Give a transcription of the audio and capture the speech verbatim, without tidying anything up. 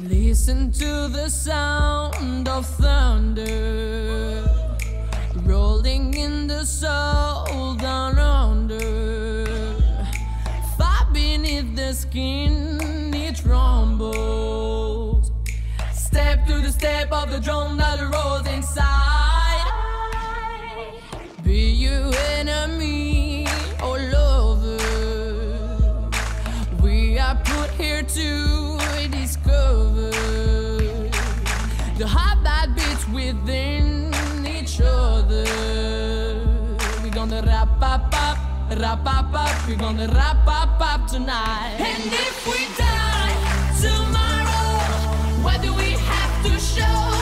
Listen to the sound of thunder rolling in the soul down under. Far beneath the skin it rumbles. Step to the step of the drum that rolls inside. Be you enemy or lover, we are put here to discover the heart that beats within each other. We're gonna wrap up up, wrap up up, we're gonna wrap up up tonight. And if we die tomorrow, what do we have to show?